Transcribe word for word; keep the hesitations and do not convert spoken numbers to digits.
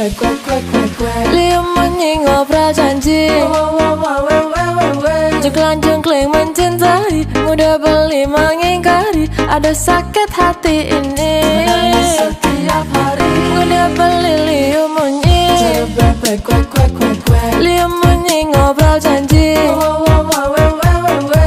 Liam menyinggung prajanji, jengklang jengkling mencintai, mudah beli mengingkari. Ada sakit hati ini menangis setiap hari. Mudah beli liam menyi.